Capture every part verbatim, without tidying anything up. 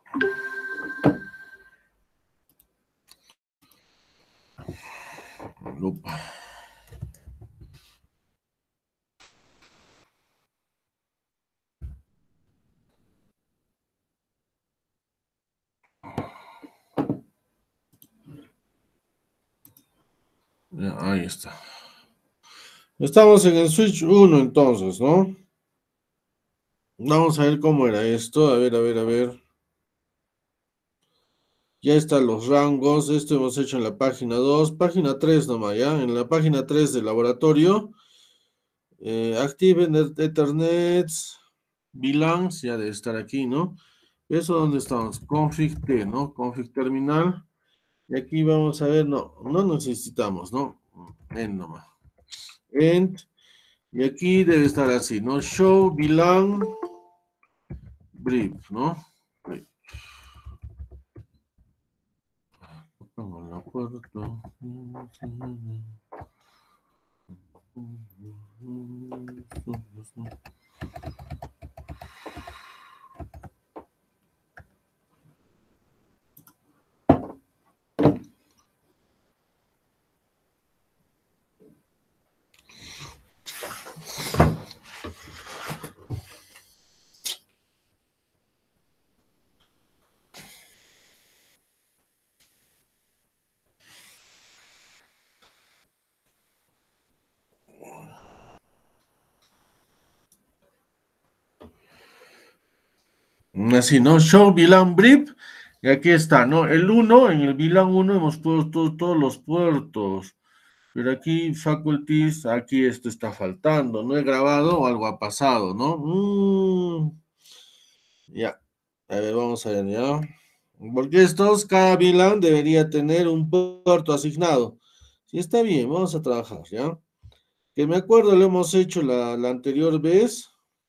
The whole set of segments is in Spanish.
Lupa. Ya, ahí está. Estamos en el switch uno entonces, ¿no? Vamos a ver cómo era esto. A ver, a ver, a ver. Ya están los rangos. Esto hemos hecho en la página dos. Página tres nomás, ¿ya? En la página tres del laboratorio. Eh, Active Net- Ethernet. V LANs, ya debe estar aquí, ¿no? Eso donde estamos. Config T, ¿no? Config terminal. Y aquí vamos a ver, no, no necesitamos, ¿no? End nomás. End. Y aquí debe estar así, ¿no? Show V LAN brief, ¿no? Brief. No me acuerdo. Así, ¿no? Show V LAN brief. Y aquí está, ¿no? El uno, en el V LAN uno hemos puesto todos los puertos. Pero aquí, faculties, aquí esto está faltando. No he grabado o algo ha pasado, ¿no? Mm, ya. A ver, vamos a ver, ¿ya? Porque estos, cada V LAN debería tener un puerto asignado. Sí, está bien, vamos a trabajar, ¿ya? Que me acuerdo, lo hemos hecho la, la anterior vez.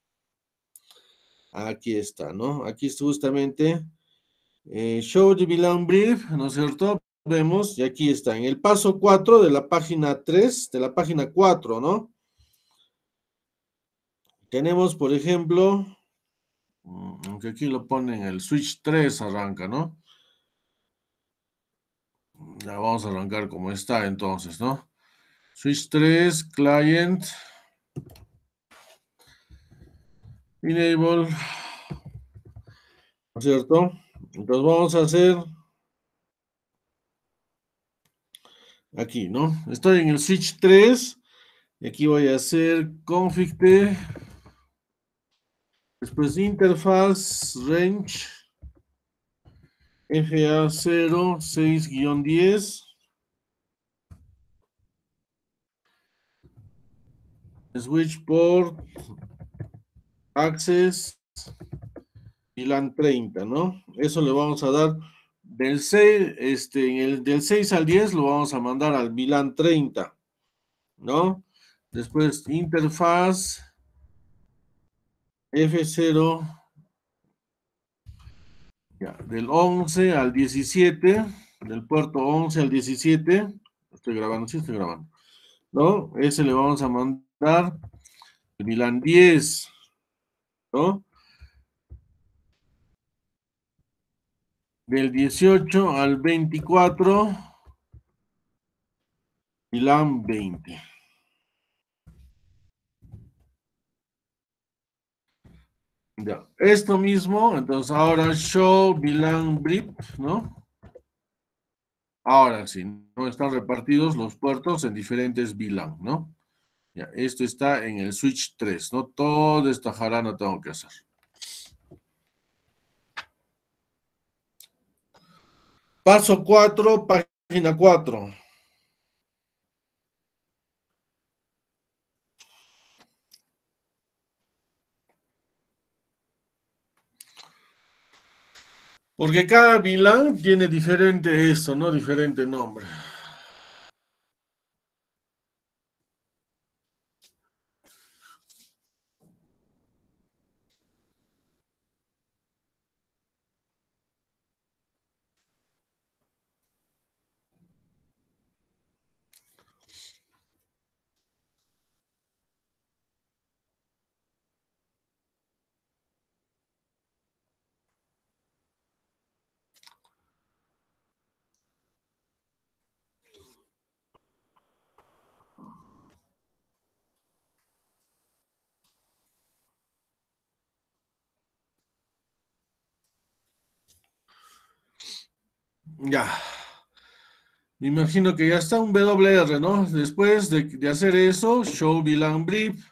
Aquí está, ¿no? Aquí es justamente eh, Show the V LAN Brief, ¿no es cierto? Vemos, y aquí está, en el paso cuatro de la página tres, de la página cuatro, ¿no? Tenemos, por ejemplo, mm, aunque aquí lo ponen, el switch tres arranca, ¿no? Ya vamos a arrancar como está entonces, ¿no? Switch tres, client, enable, ¿no es cierto? Entonces vamos a hacer aquí, ¿no? Estoy en el switch tres, y aquí voy a hacer config t, después interfaz, range, F A cero seis diez, switch port, access, y LAN treinta, ¿no? Eso le vamos a dar del seis, este, en el, del seis al diez lo vamos a mandar al V LAN treinta, ¿no? Después interfaz F cero, ya, del once al diecisiete, del puerto once al diecisiete, estoy grabando, sí estoy grabando, ¿no? Ese le vamos a mandar el V LAN diez, ¿no? Del dieciocho al veinticuatro, V LAN veinte. Ya, esto mismo, entonces ahora show V LAN brief, ¿no? Ahora sí, no están repartidos los puertos en diferentes V LAN, ¿no? Ya, esto está en el switch tres, ¿no? Toda esta jarana tengo que hacer. Paso cuatro, página cuatro. Porque cada V LAN tiene diferente esto, ¿no? Diferente nombre. Ya. Me imagino que ya está un W R, ¿no? Después de, de hacer eso, show VLAN brief.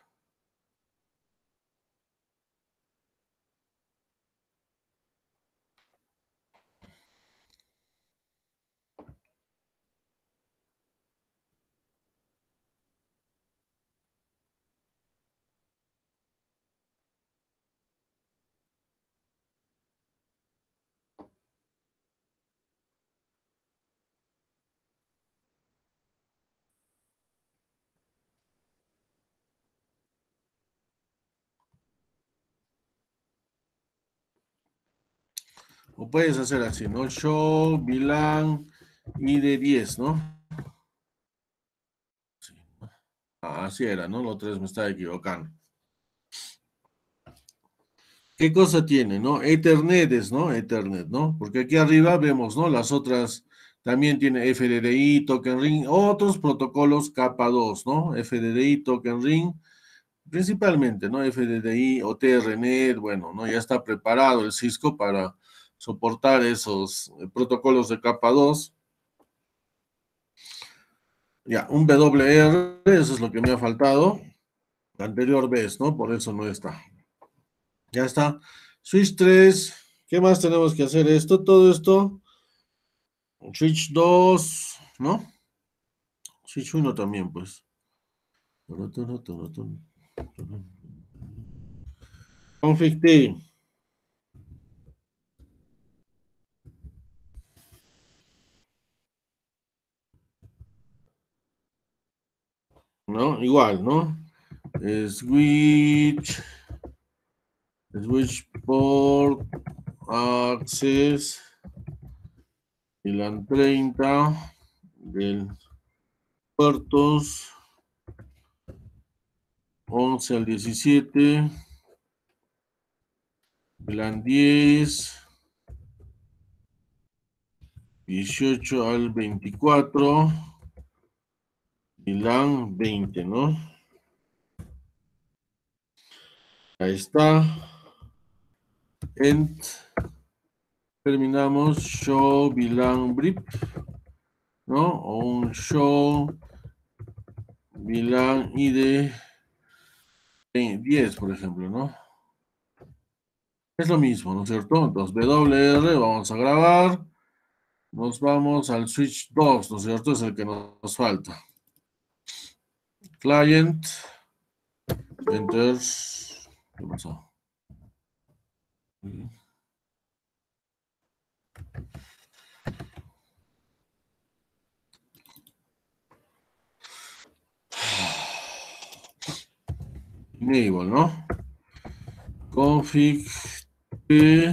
O puedes hacer así, ¿no? Show VLAN I D diez, ¿no? Sí. Ah, así era, ¿no? Lo tres me estaba equivocando. ¿Qué cosa tiene, no? Ethernet es, ¿no? Ethernet, ¿no? Porque aquí arriba vemos, ¿no? Las otras también tiene F D D I, Token Ring, otros protocolos capa dos, ¿no? F D D I, Token Ring, principalmente, ¿no? F D D I o TRNet, bueno, ¿no? Ya está preparado el Cisco para soportar esos eh, protocolos de capa dos. Ya, un W R, eso es lo que me ha faltado. La anterior vez, ¿no? Por eso no está. Ya está. Switch tres. ¿Qué más tenemos que hacer? Esto, todo esto. Switch dos, ¿no? Switch uno también, pues. Config T, ¿no? Igual, ¿no? Switch, switch port, access, y la treinta del puertos once al diecisiete, VLAN diez, dieciocho al veinticuatro, VLAN veinte, ¿no? Ahí está. End. Terminamos show VLAN brief, ¿no? O un show VLAN I D diez, por ejemplo, ¿no? Es lo mismo, ¿no es cierto? Entonces, W R, vamos a grabar. Nos vamos al switch dos, ¿no es cierto? Es el que nos falta. Client, enter. ¿Qué pasó? Enable, ¿no? Config, P,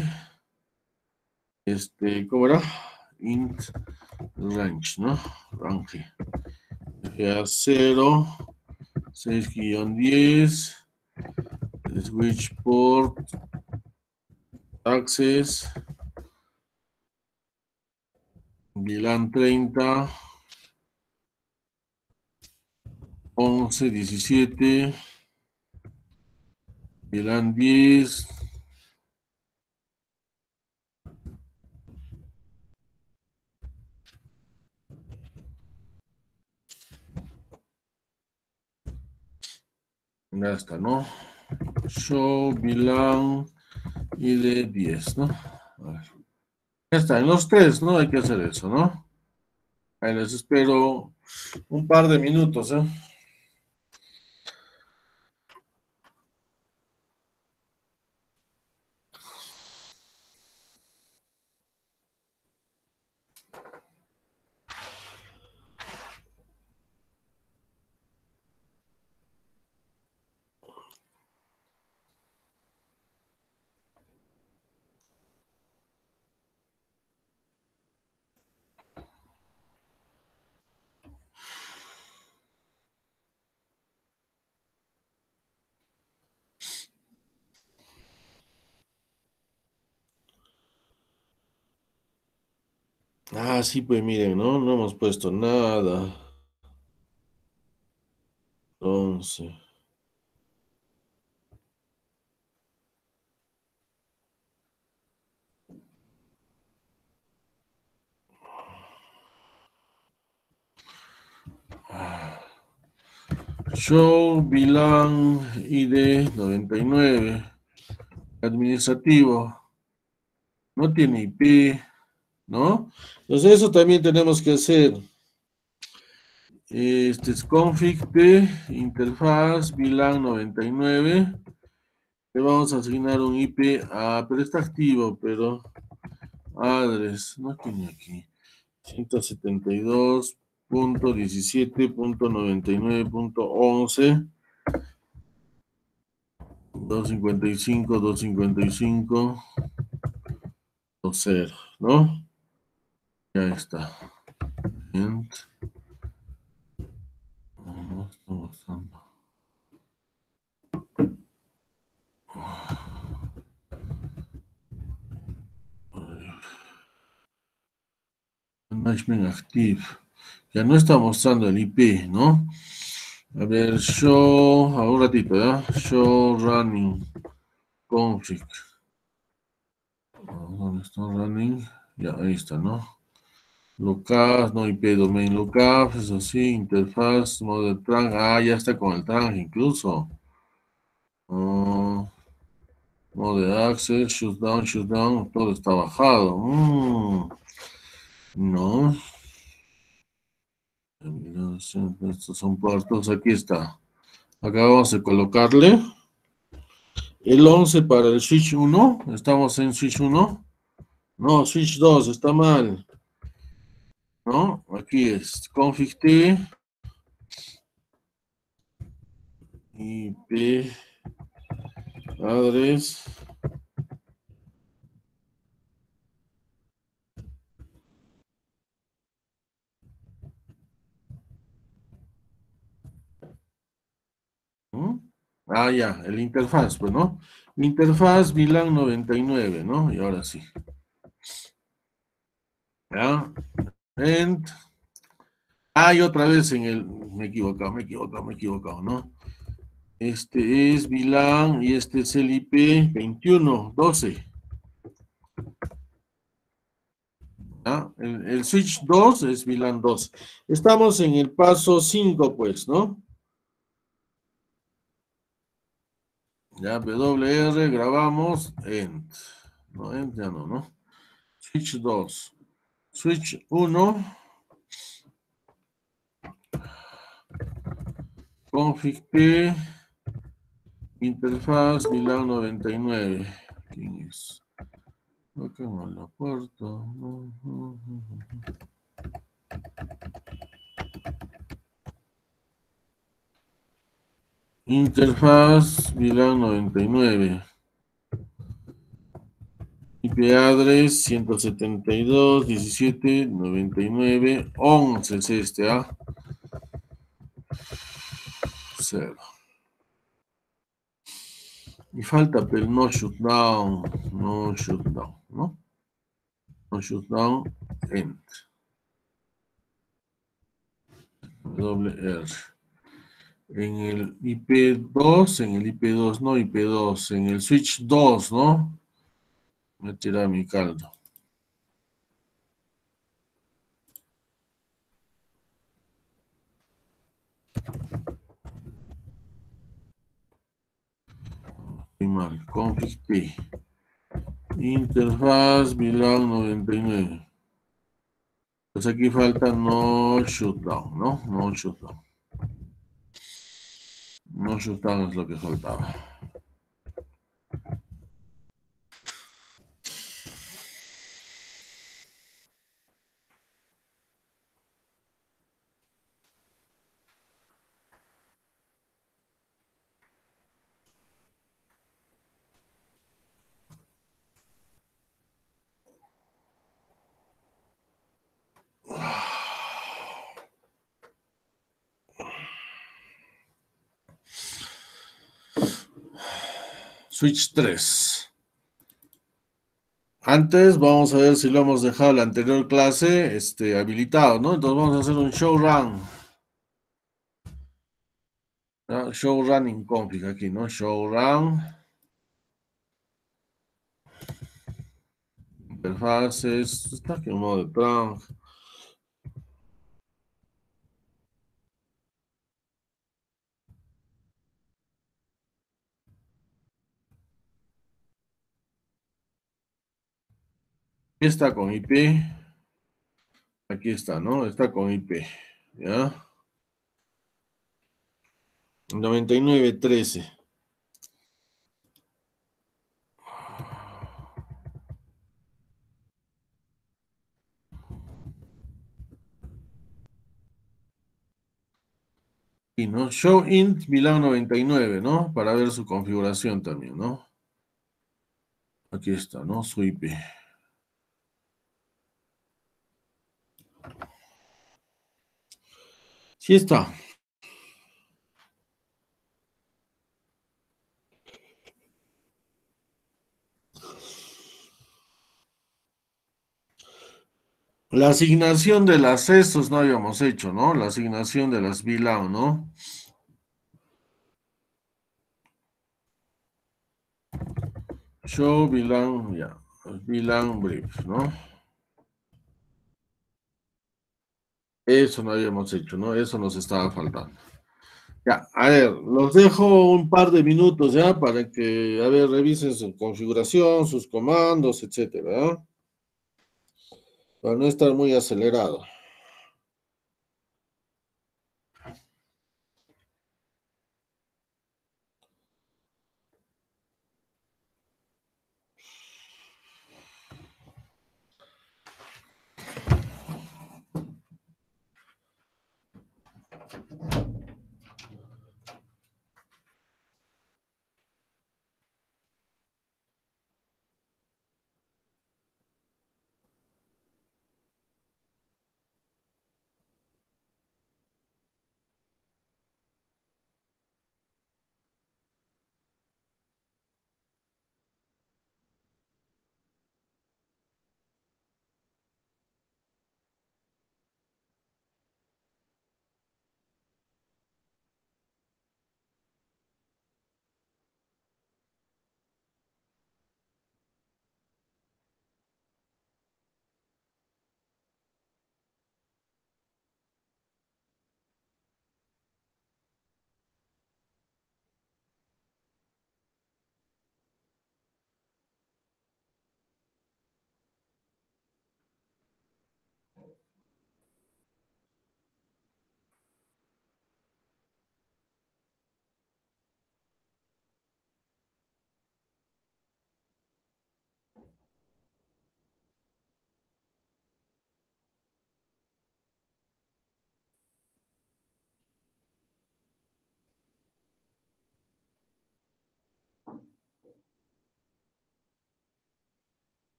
este, ¿cómo era? Int range, ¿no? Range. A cero, seis diez, switch port, access, VLAN treinta, once, diecisiete, VLAN diez, ya está, ¿no? Show VLAN y de diez, ¿no? A ver. Ya está, en los tres, ¿no? Hay que hacer eso, ¿no? Ahí les espero un par de minutos, ¿eh? Ah, sí, pues miren, ¿no? No hemos puesto nada. Entonces, Show V LAN I D noventa y nueve. Administrativo. No tiene I P, ¿no? Entonces eso también tenemos que hacer. Este es config de interfaz V LAN noventa y nueve. Le vamos a asignar un I P a, pero está activo, pero address, no tiene aquí. ciento setenta y dos punto diecisiete punto noventa y nueve punto once. doscientos cincuenta y cinco, doscientos cincuenta y cinco, cero, ¿no? Ya está. Ent. No está usando. Management Active. Ya no está mostrando el I P, ¿no? A ver, show, a un ratito, ¿ya? Show running config. ¿Dónde está running? Ya, ahí está, ¿no? Lookup, no I P domain lookup, eso sí, interfaz, modo de trunk. Ah, ya está con el trunk incluso. Uh, modo de access, shutdown, shutdown, todo está bajado. Mm, no. Estos son puertos, aquí está. Acá vamos a colocarle el once para el switch uno. Estamos en switch uno. No, switch dos, está mal. ¿No? Aquí es config T, I P, address. ¿Mm? Ah, ya, el interfaz, pues, ¿no? Interfaz V LAN noventa y nueve, ¿no? Y ahora sí. ¿Ya? End. Ah, y otra vez en el... Me he equivocado, me he equivocado, me he equivocado, ¿no? Este es V LAN y este es el I P veintiuno doce. ¿Ya? El, el switch dos es V LAN dos. Estamos en el paso cinco, pues, ¿no? Ya, W R, grabamos, end. No, end ya no, ¿no? Switch dos. Switch uno. Config T. Interfaz V LAN noventa y nueve. ¿Quién es? Acá en la puerta. Interfaz V LAN noventa y nueve. I P address ciento setenta y dos punto diecisiete punto noventa y nueve punto once es este, ¿ah? Cero. Y falta el no shutdown, no shutdown, ¿no? No shutdown, end. W R. En el I P dos, en el I P dos, no I P dos, en el switch dos, ¿no? Me tira mi caldo. Estoy mal. Config T. Interfaz V LAN noventa y nueve. Pues aquí falta no shutdown, ¿no? No shutdown. No shutdown es lo que faltaba. Switch tres. Antes vamos a ver si lo hemos dejado en la anterior clase este, habilitado, ¿no? Entonces vamos a hacer un show run. ¿No? Show running config aquí, ¿no? Show run. Interfaces. Está aquí en modo de trunk. . está con I P. Aquí está, ¿no? Está con I P. ¿Ya? noventa y nueve trece. Y no, show int VLAN noventa y nueve, ¿no? Para ver su configuración también, ¿no? Aquí está, ¿no? Su I P. Sí está. La asignación de las estos no habíamos hecho, ¿no? La asignación de las VLAN, ¿no? Show VLAN, ya. VLAN brief, ¿no? Eso no habíamos hecho, ¿no? Eso nos estaba faltando. Ya, a ver, los dejo un par de minutos ya para que, a ver, revisen su configuración, sus comandos, etcétera, ¿eh? Para no estar muy acelerado.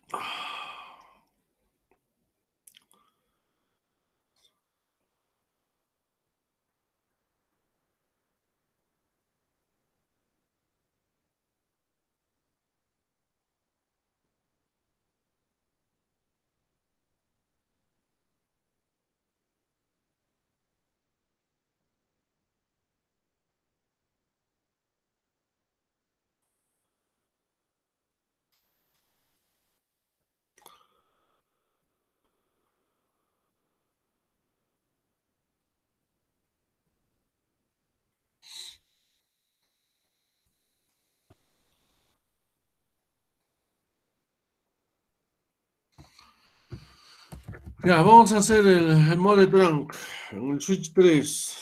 Ya, vamos a hacer el, el mode trunk en el switch tres.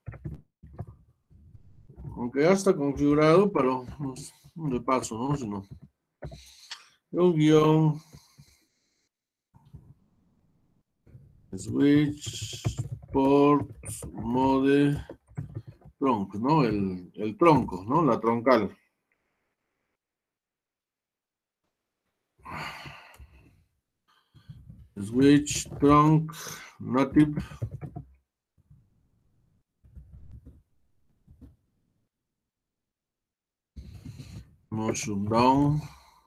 Aunque ya está configurado, pero pues, de paso, ¿no? Si no. Un guión. Switch port mode trunk, ¿no? El, el tronco, ¿no? La troncal. Switch trunk native. Motion down.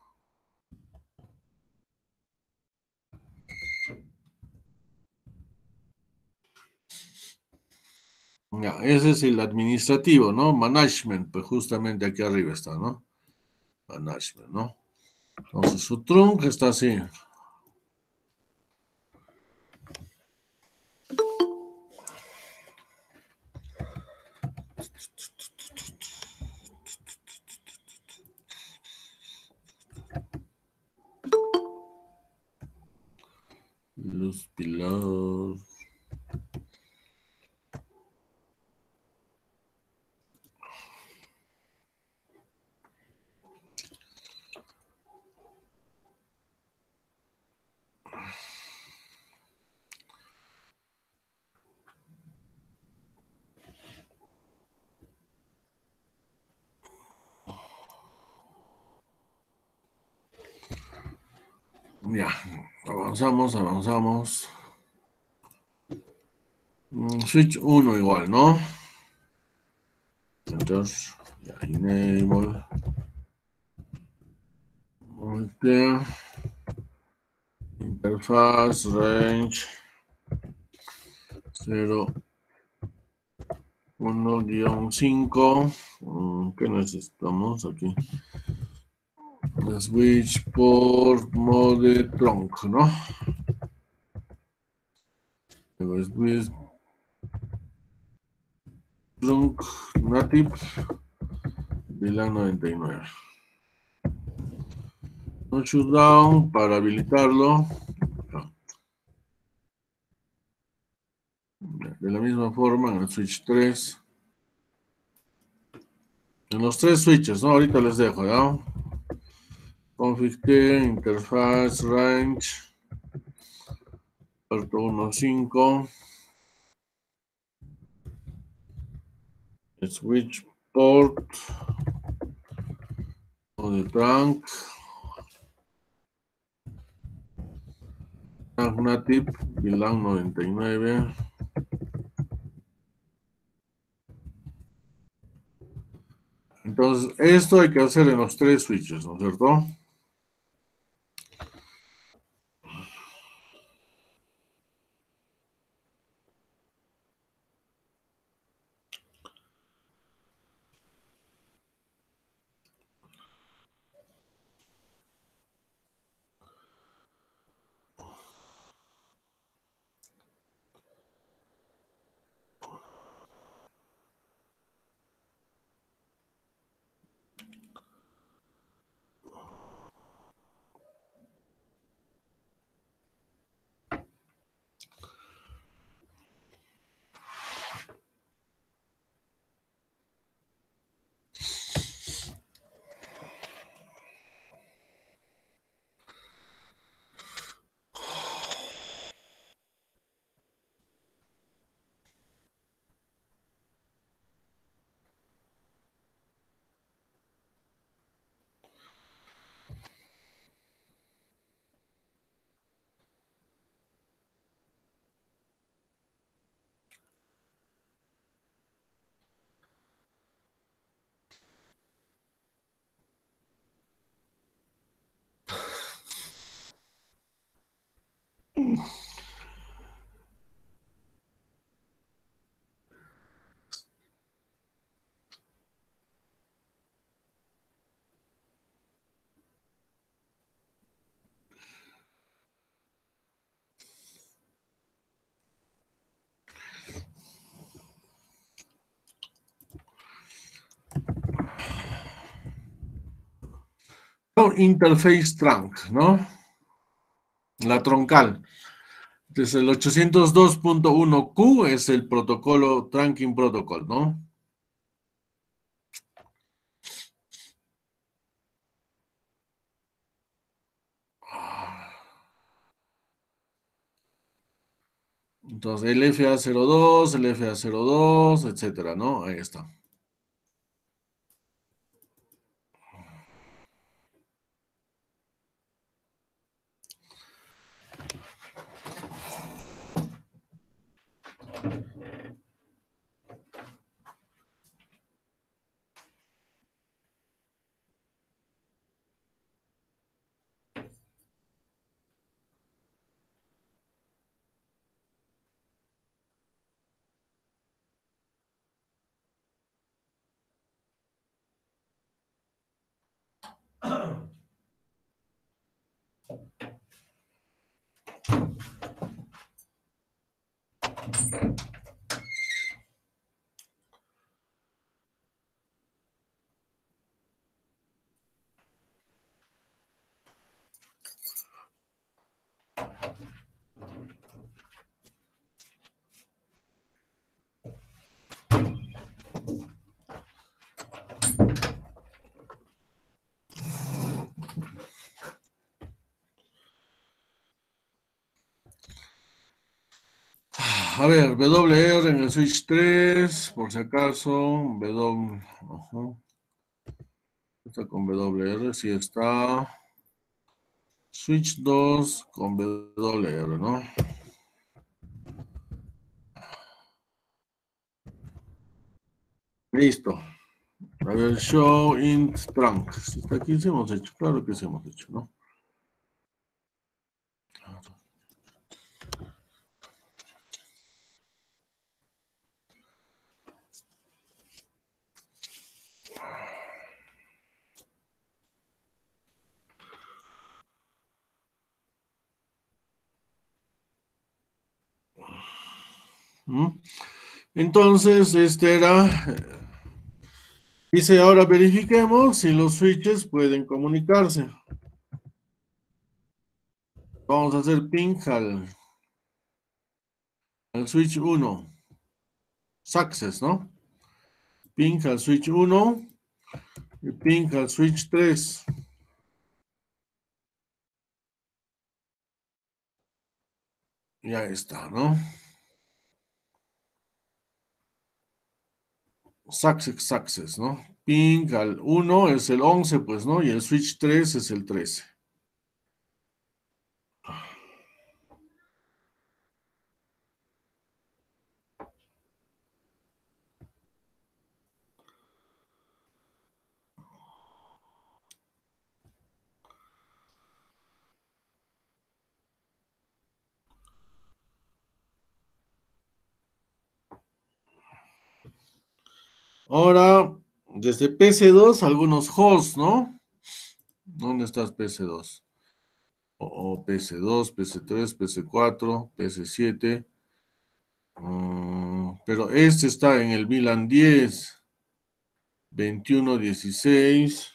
Ya, ese es el administrativo, ¿no? Management, pues justamente aquí arriba está, ¿no? Management, ¿no? Entonces su trunk está así. Los pilados. Ya, avanzamos, avanzamos. Switch uno igual, ¿no? Entonces, ya, enable. Voltea. Interfaz, range. cero, uno, cinco. ¿Qué necesitamos aquí? Switch por mode trunk, ¿no? Switch trunk native de la noventa y nueve. Un shutdown para habilitarlo. De la misma forma en el switch tres. En los tres switches, ¿no? Ahorita les dejo, ¿ya? Config T, interfaz, range. Puerto uno, cinco. Switch port. Mode trunk. Trunk native, V LAN noventa y nueve. Entonces, esto hay que hacer en los tres switches, ¿no es cierto? Interface trunk, ¿no? La troncal. Entonces el ochocientos dos punto uno Q es el protocolo Trunking Protocol, ¿no? Entonces el F A cero dos, el F A cero dos, etcétera, ¿no? Ahí está. A ver, W R en el switch tres, por si acaso. W. Ajá. Está con W R, sí está. Switch dos con W R, ¿no? Listo. A ver, show int trunk. Si está aquí, sí hemos hecho. Claro que sí hemos hecho, ¿no? ¿Mm? Entonces, este era. Dice, ahora verifiquemos si los switches pueden comunicarse. Vamos a hacer ping al, al switch uno. Success, ¿no? Ping al switch uno y ping al switch tres. Y ahí está, ¿no? Success, success, ¿no? Ping al uno es el once, pues, ¿no? Y el switch tres es el trece. Ahora, desde P C dos, algunos hosts, ¿no? ¿Dónde estás P C dos? O, o P C dos, P C tres, P C cuatro, P C siete. Uh, pero este está en el VLAN diez, veintiuno dieciséis.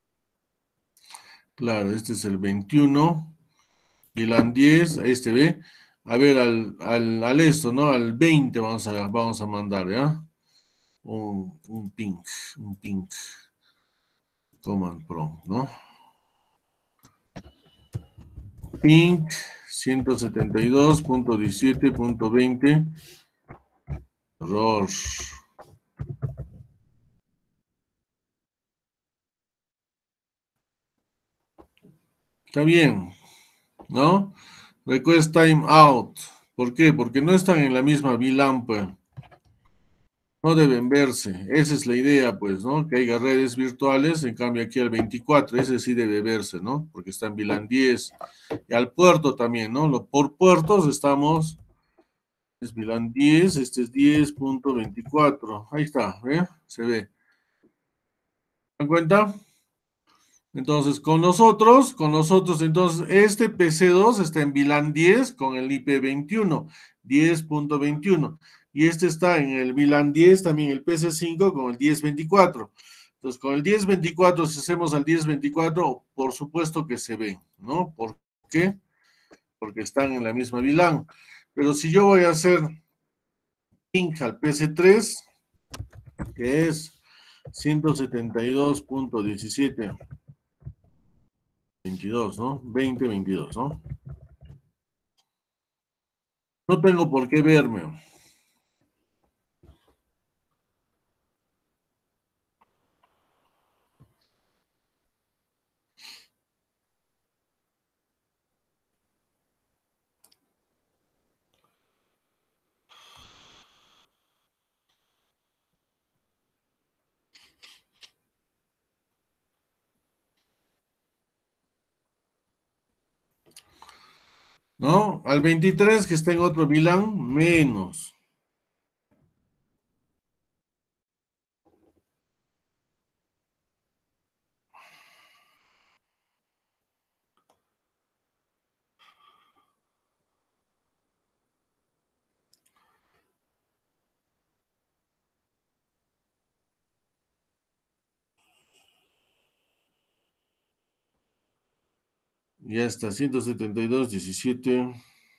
Claro, este es el veintiuno. VLAN diez, este ve. A ver, al, al, al esto, ¿no? Al veinte vamos a, vamos a mandar, ¿ya? Un, un ping, un ping. Command prompt, ¿no? Ping ciento setenta y dos punto diecisiete punto veinte. Error. Está bien, ¿no? Request time out. ¿Por qué? Porque no están en la misma VLAN, pues. No deben verse. Esa es la idea, pues, ¿no? Que haya redes virtuales, en cambio aquí el veinticuatro, ese sí debe verse, ¿no? Porque está en VLAN diez. Y al puerto también, ¿no? Lo- Por puertos estamos, es VLAN diez, este es diez punto veinticuatro. Ahí está, ¿eh? Se ve. ¿Se dan cuenta? Entonces, con nosotros, con nosotros, entonces, este P C dos está en VLAN diez con el I P veintiuno, diez punto veintiuno. Y este está en el VLAN diez, también el P C cinco con el diez veinticuatro. Entonces, con el diez veinticuatro, si hacemos al diez veinticuatro, por supuesto que se ven, ¿no? ¿Por qué? Porque están en la misma VLAN. Pero si yo voy a hacer link al P C tres, que es ciento setenta y dos punto diecisiete veintidós, ¿no? veinte veintidós, ¿no? No tengo por qué verme. ¿No? Al veintitrés que está en otro VLAN, menos. Ya está, ciento setenta y dos, diecisiete.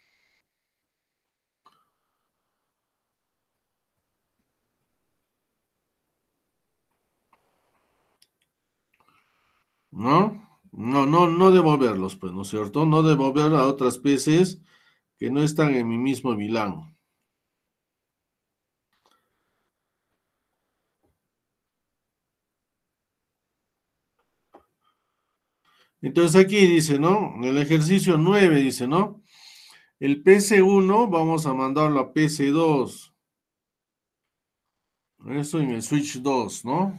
¿No? No, no, no debo verlos, pues, ¿no es cierto? No debo ver a otras P Cs que no están en mi mismo VLAN. Entonces aquí dice, ¿no? En el ejercicio nueve dice, ¿no? El P C uno vamos a mandarlo a P C dos. Eso en el switch dos, ¿no?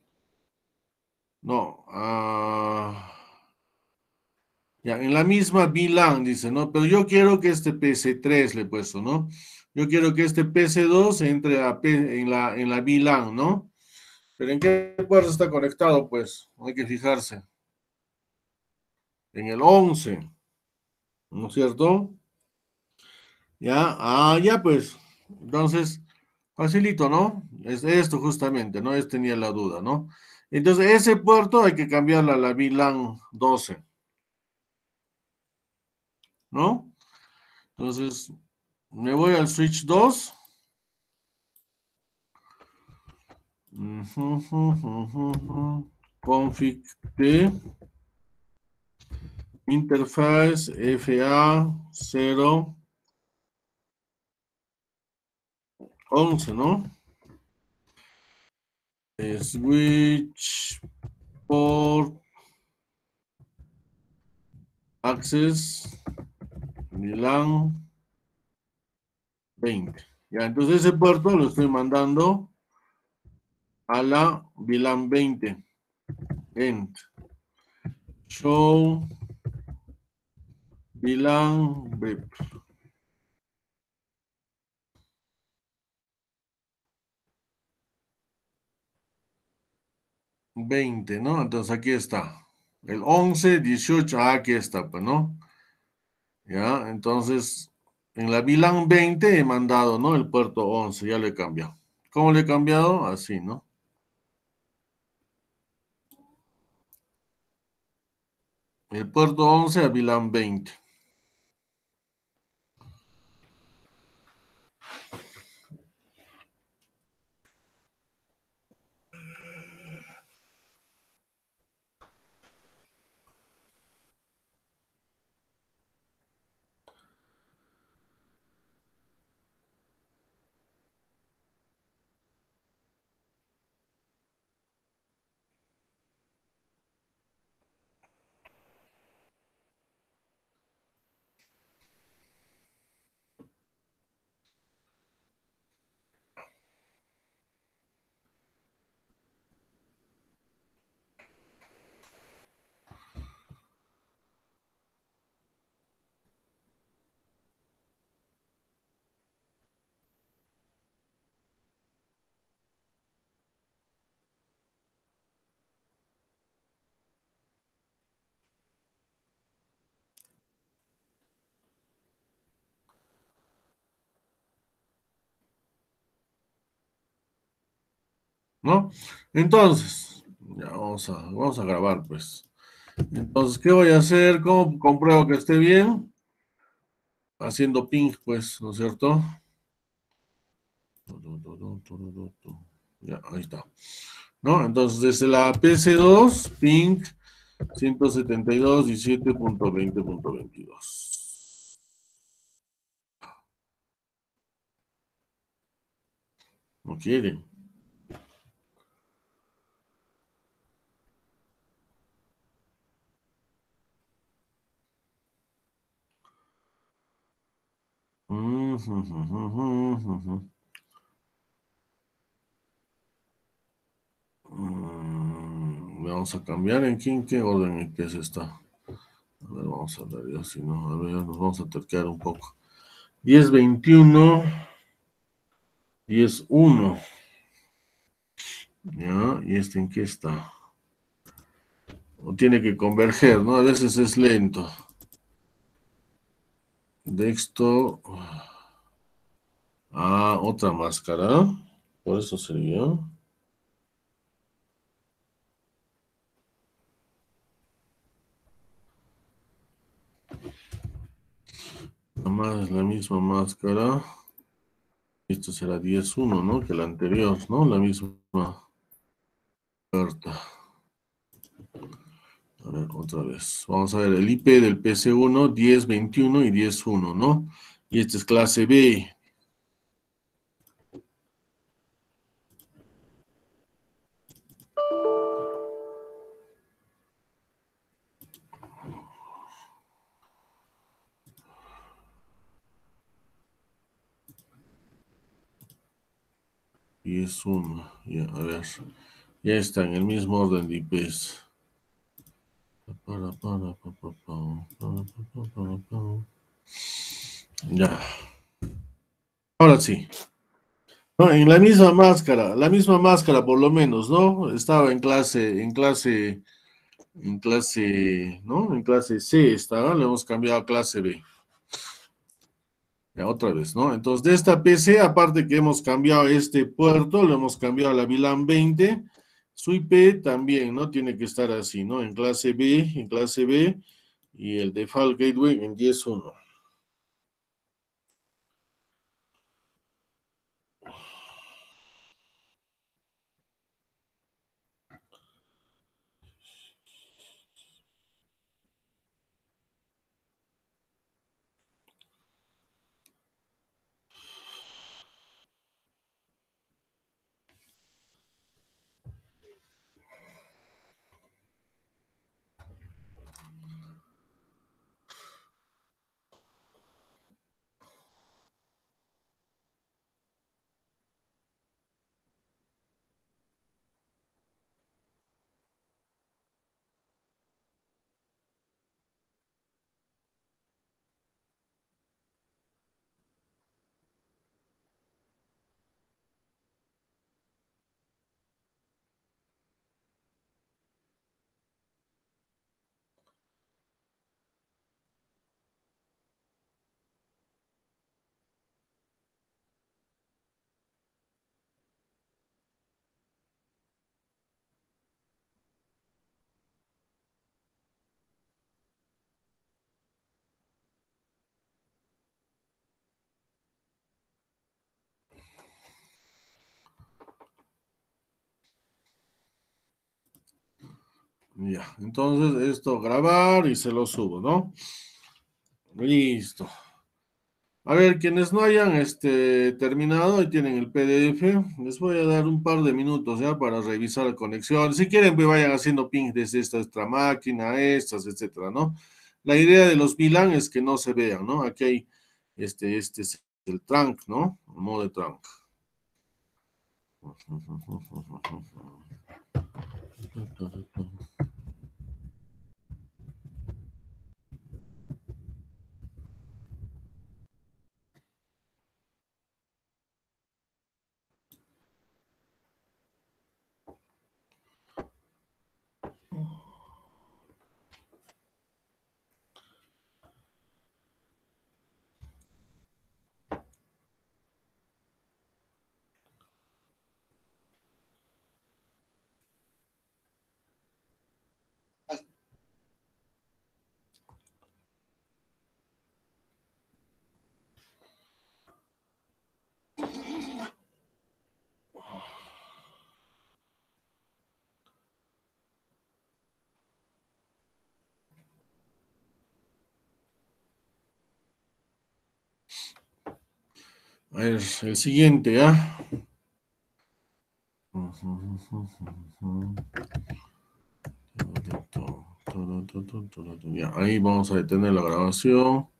No. ah, Ya, en la misma VLAN, dice, ¿no? Pero yo quiero que este P C tres le he puesto, ¿no? Yo quiero que este P C dos entre a P- en la, en la VLAN, ¿no? Pero ¿en qué puerto está conectado? Pues hay que fijarse. En el once, ¿no es cierto? Ya, ah, ya pues. Entonces, facilito, ¿no? Es esto justamente, ¿no? Es tenía la duda, ¿no? Entonces, ese puerto hay que cambiarlo a la VLAN doce, ¿no? Entonces, me voy al switch dos. Config T, interface F A cero once, ¿no? Switch port access VLAN veinte. Ya, entonces ese puerto lo estoy mandando a la VLAN veinte. End. Show VLAN veinte, ¿no? Entonces aquí está. El once, dieciocho, ah, aquí está, pues, ¿no? Ya, entonces en la VLAN veinte he mandado, ¿no? El puerto once, ya lo he cambiado. ¿Cómo lo he cambiado? Así, ¿no? El puerto once a VLAN veinte. ¿no? Entonces, ya vamos a, vamos a grabar, pues. Entonces, ¿qué voy a hacer? ¿Cómo compruebo que esté bien? Haciendo ping, pues, ¿no es cierto? Ya, ahí está. ¿No? Entonces, desde la P C dos, ping ciento setenta y dos punto diecisiete punto veinte punto veintidós. No quiere. Mm, jum, jum, jum, jum, jum, jum. Mm, vamos a cambiar en qué, en qué orden en qué se está. A ver, vamos a ver ya, si no, a ver, nos vamos a terquear un poco. diez veintiuno, diez uno. ¿Ya? ¿Y este en qué está? O tiene que converger, ¿no? A veces es lento. Dexto. Ah, otra máscara. Por eso sería. Nada más la misma máscara. Esto será diez uno, ¿no? Que la anterior, ¿no? La misma carta. A ver, otra vez. Vamos a ver el I P del P C uno, diez veintiuno y diez uno, ¿no? Y este es clase B. diez uno. Ya, a ver. Ya está en el mismo orden de I Ps. Para, para, pa, pa, pa, para, pa, pa, para, pa. Ya. Ahora sí. No, en la misma máscara, la misma máscara por lo menos, ¿no? Estaba en clase, en clase, en clase, ¿no? En clase C estaba, le hemos cambiado a clase B. Ya otra vez, ¿no? Entonces, de esta P C, aparte que hemos cambiado este puerto, lo hemos cambiado a la VLAN veinte, su I P también, ¿no? Tiene que estar así, ¿no? En clase B, en clase B, y el default gateway en diez punto uno. Ya, entonces esto grabar y se lo subo, ¿no? Listo. A ver, quienes no hayan este, terminado y tienen el P D F, les voy a dar un par de minutos ya para revisar la conexión. Si quieren, pues vayan haciendo ping desde esta otra máquina, estas, etcétera, ¿no? La idea de los VLAN es que no se vean, ¿no? Aquí hay, este, este es el trunk, ¿no? El modo de trunk. A ver, el siguiente, ¿ya? Ya, ahí vamos a detener la grabación.